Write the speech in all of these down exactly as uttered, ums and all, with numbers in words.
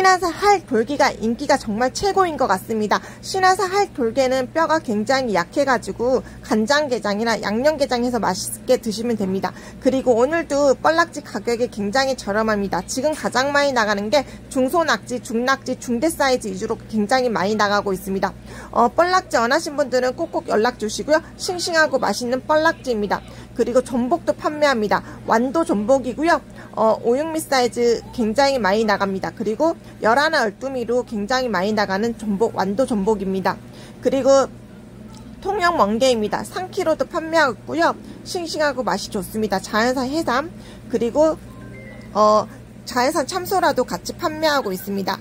신안산 할 돌기가 인기가 정말 최고인 것 같습니다. 신안산 할 돌게는 뼈가 굉장히 약해가지고 간장게장이나 양념게장해서 맛있게 드시면 됩니다. 그리고 오늘도 뻘낙지 가격이 굉장히 저렴합니다. 지금 가장 많이 나가는 게 중소낙지, 중낙지, 중대 사이즈 위주로 굉장히 많이 나가고 있습니다. 어, 뻘낙지 원하신 분들은 꼭꼭 연락 주시고요. 싱싱하고 맛있는 뻘낙지입니다. 그리고 전복도 판매합니다. 완도 전복이고요. 어, 오, 육 미 사이즈 굉장히 많이 나갑니다. 그리고 열하나, 열두 미로 굉장히 많이 나가는 전복, 완도 전복입니다. 그리고 통영 멍게입니다. 삼 킬로그램도 판매하고 있고요. 싱싱하고 맛이 좋습니다. 자연산 해삼, 그리고 어, 자연산 참소라도 같이 판매하고 있습니다.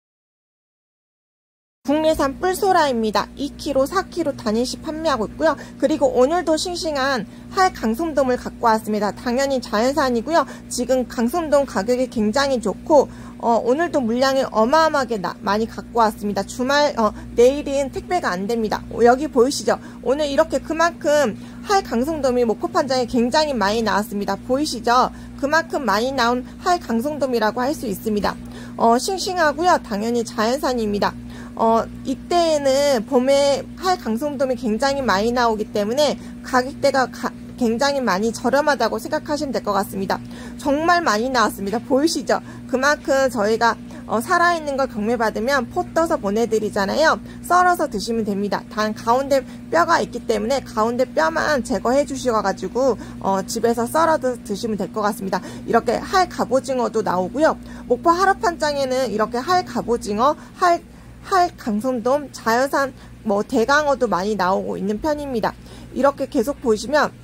국내산 뿔소라입니다. 이 킬로그램, 사 킬로그램 단일시 판매하고 있고요. 그리고 오늘도 싱싱한 할 강솜돔을 갖고 왔습니다. 당연히 자연산이고요. 지금 강솜돔 가격이 굉장히 좋고 어, 오늘도 물량이 어마어마하게 나, 많이 갖고 왔습니다. 주말 어, 내일은 택배가 안 됩니다. 어, 여기 보이시죠? 오늘 이렇게 그만큼 할 강솜돔이 목포판장에 굉장히 많이 나왔습니다. 보이시죠? 그만큼 많이 나온 할 강솜돔이라고 할 수 있습니다. 어, 싱싱하고요. 당연히 자연산입니다. 어, 이때에는 봄에 할 강솜돔이 굉장히 많이 나오기 때문에 가격대가 가, 굉장히 많이 저렴하다고 생각하시면 될 것 같습니다. 정말 많이 나왔습니다. 보이시죠? 그만큼 저희가 어, 살아있는 걸 경매받으면 포 떠서 보내드리잖아요. 썰어서 드시면 됩니다. 단 가운데 뼈가 있기 때문에 가운데 뼈만 제거해 주셔가지고 어, 집에서 썰어서 드시면 될 것 같습니다. 이렇게 할 갑오징어도 나오고요. 목포 하루판장에는 이렇게 할 갑오징어, 할 할 강솜돔, 자연산 뭐 대강어도 많이 나오고 있는 편입니다. 이렇게 계속 보시면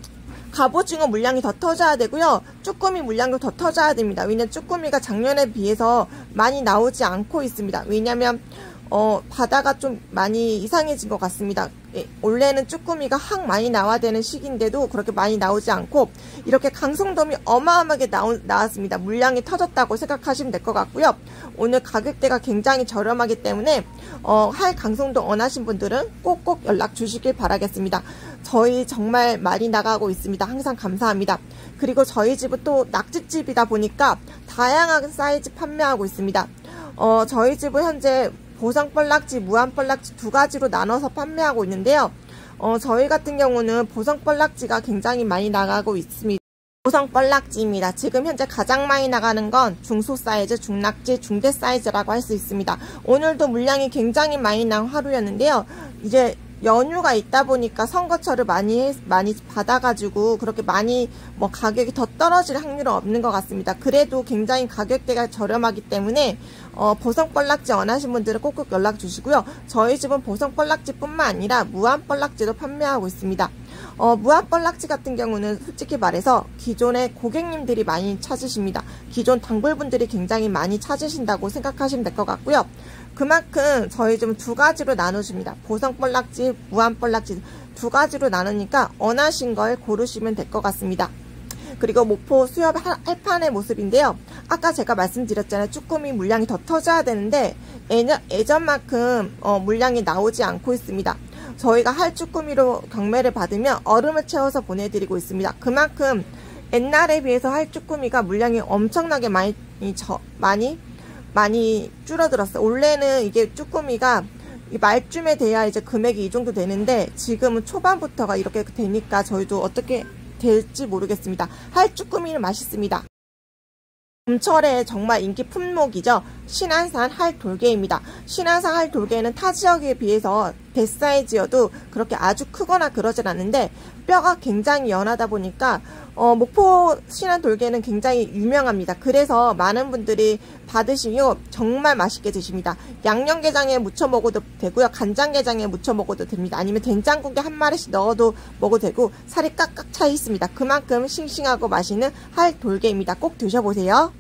갑오징어 물량이 더 터져야 되고요. 쭈꾸미 물량도 더 터져야 됩니다. 왜냐면 쭈꾸미가 작년에 비해서 많이 나오지 않고 있습니다. 왜냐면 어, 바다가 좀 많이 이상해진 것 같습니다. 예, 원래는 쭈꾸미가 항 많이 나와야 되는 시기인데도 그렇게 많이 나오지 않고 이렇게 강솜돔이 어마어마하게 나오, 나왔습니다. 물량이 터졌다고 생각하시면 될 것 같고요. 오늘 가격대가 굉장히 저렴하기 때문에 어, 할 강솜돔 원하신 분들은 꼭꼭 연락 주시길 바라겠습니다. 저희 정말 많이 나가고 있습니다. 항상 감사합니다. 그리고 저희 집은 또 낙지집이다 보니까 다양한 사이즈 판매하고 있습니다. 어, 저희 집은 현재 보성 뻘낙지, 무한 뻘낙지 두 가지로 나눠서 판매하고 있는데요. 어, 저희 같은 경우는 보성 뻘낙지가 굉장히 많이 나가고 있습니다. 보성 뻘낙지입니다. 지금 현재 가장 많이 나가는 건 중소 사이즈, 중낙지, 중대 사이즈라고 할 수 있습니다. 오늘도 물량이 굉장히 많이 나온 하루였는데요. 이제 연휴가 있다 보니까 선거철을 많이 많이 받아가지고 그렇게 많이 뭐 가격이 더 떨어질 확률은 없는 것 같습니다. 그래도 굉장히 가격대가 저렴하기 때문에 어, 보성 뻘낙지 원하신 분들은 꼭꼭 연락 주시고요. 저희 집은 보성 뻘낙지뿐만 아니라 무한 뻘낙지도 판매하고 있습니다. 어, 무한 뻘낙지 같은 경우는 솔직히 말해서 기존의 고객님들이 많이 찾으십니다. 기존 단골분들이 굉장히 많이 찾으신다고 생각하시면 될 것 같고요. 그만큼 저희 좀 두 가지로 나누십니다. 보성 뻘낙지, 무한 뻘낙지 두 가지로 나누니까 원하신 걸 고르시면 될 것 같습니다. 그리고 목포 수협 할판의 모습인데요. 아까 제가 말씀드렸잖아요. 쭈꾸미 물량이 더 터져야 되는데 예전, 예전만큼 어, 물량이 나오지 않고 있습니다. 저희가 할 쭈꾸미로 경매를 받으면 얼음을 채워서 보내드리고 있습니다. 그만큼 옛날에 비해서 할 쭈꾸미가 물량이 엄청나게 많이 저, 많이 많이 줄어들었어요. 원래는 이게 쭈꾸미가 말쯤에 돼야 이제 금액이 이 정도 되는데 지금은 초반부터가 이렇게 되니까 저희도 어떻게 될지 모르겠습니다. 할 쭈꾸미는 맛있습니다. 봄철에 정말 인기 품목이죠. 신안산 할 돌게입니다. 신안산 할 돌게는 타 지역에 비해서 대사이즈여도 그렇게 아주 크거나 그러진 않는데 뼈가 굉장히 연하다 보니까 어, 목포 신안 돌게는 굉장히 유명합니다. 그래서 많은 분들이 받으시고 정말 맛있게 드십니다. 양념게장에 무쳐 먹어도 되고요. 간장게장에 무쳐 먹어도 됩니다. 아니면 된장국에 한 마리씩 넣어도 먹어도 되고 살이 깍깍 차 있습니다. 그만큼 싱싱하고 맛있는 할 돌게입니다. 꼭 드셔보세요.